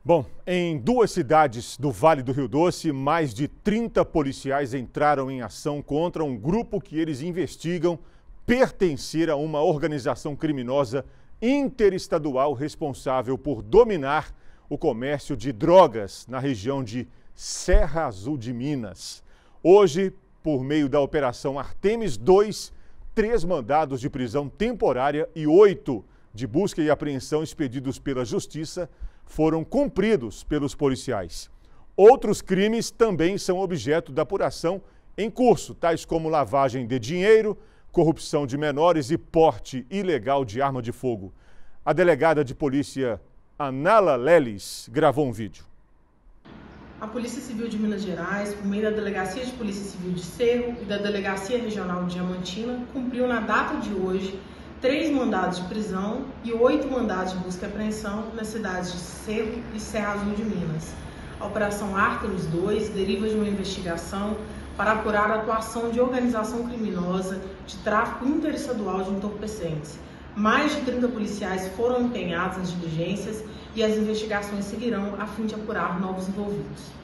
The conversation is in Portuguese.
Bom, em duas cidades do Vale do Rio Doce, mais de 30 policiais entraram em ação contra um grupo que eles investigam pertencer a uma organização criminosa interestadual responsável por dominar o comércio de drogas na região de Serra Azul de Minas. Hoje, por meio da Operação Artemis II, 3 mandados de prisão temporária e 8 de busca e apreensão expedidos pela Justiça foram cumpridos pelos policiais. Outros crimes também são objeto da apuração em curso, tais como lavagem de dinheiro, corrupção de menores e porte ilegal de arma de fogo. A delegada de polícia Anala Leles gravou um vídeo. A Polícia Civil de Minas Gerais, por meio da Delegacia de Polícia Civil de Cerro e da Delegacia Regional de Diamantina, cumpriu na data de hoje 3 mandados de prisão e 8 mandados de busca e apreensão nas cidades de Cerro e Serra Azul de Minas. A Operação Artemis II deriva de uma investigação para apurar a atuação de organização criminosa de tráfico interestadual de entorpecentes. Mais de 30 policiais foram empenhados nas diligências e as investigações seguirão a fim de apurar novos envolvidos.